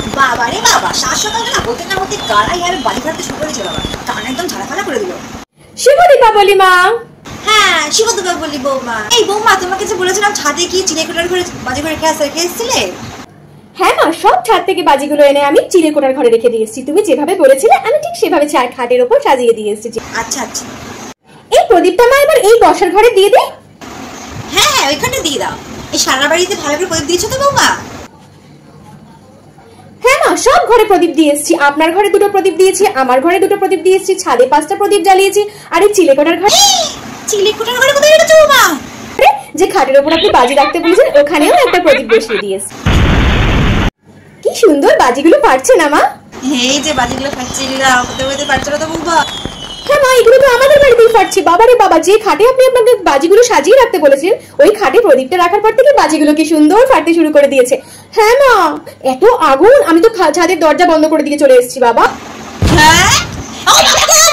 বাবা রে বাবা, শাশুড়ি না বলতে না বলতে গাড়াই আর বাড়ি ভাড়াতে শুরু করেছে বাবা, কান একদম ঝাড়াফাড়া করে দিল। শুভ দীপাবলি মা। হ্যাঁ শুভ দীপাবলি বৌমা। এই বৌমা, তোমাকে যে বলেছিলাম ছাদে গিয়ে চিলেকোঠার ঘরে বাজি করে রেখে এসেছিলে? হ্যাঁ মা, সব ছাদ থেকে বাজিগুলো এনে আমি চিলেকোঠার ঘরে রেখে দিয়ে এসেছি। তুমি যেভাবে বলেছিলে আমি ঠিক সেভাবে খাটের উপর সাজিয়ে দিয়ে এসেছি। আচ্ছা আচ্ছা। এই প্রদীপটা মা এবার এই বসার ঘরে দিয়ে দে। হ্যাঁ ওইখানে দিয়ে দাও। এই সারা বাড়িতে ভালো করে প্রদীপ দিয়েছো তো বৌমা? হ্যাঁ মা, সব ঘরে প্রদীপ দিয়ে এসেছি। আপনার ঘরে 2টো প্রদীপ দিয়েছি, আমার ঘরে 2টো প্রদীপ দিয়েছি, ছাদে 5টা প্রদীপ জ্বালিয়েছি। আর এই চিলেকোঠার ঘরে কোথায় রেখেছো বৌমা? যে খাটের উপর আপনি বাজি রাখতে বলেছেন ওখানেও একটা প্রদীপ বসিয়ে দিয়েছি। কি সুন্দর বাজিগুলো ফাটছে না মা? এই যে বাজিগুলো ফাটছে, কোথাও পারছো না তো বৌমা? হ্যাঁ মা, এগুলো তো আমাদের বাড়িতেই ফাটছে। বাবারে বাবা, যে খাটে আপনি আপনাকে বাজিগুলো সাজিয়ে রাখতে বলেছেন ওই খাটে প্রদীপটা রাখার পর থেকে বাজিগুলো কি সুন্দর ফাটতে শুরু করে দিয়েছে। হ্যাঁ মা, এত আগুন, আমি তো ছাদের দরজা বন্ধ করে দিয়ে চলে এসেছি বাবা। হ্যাঁ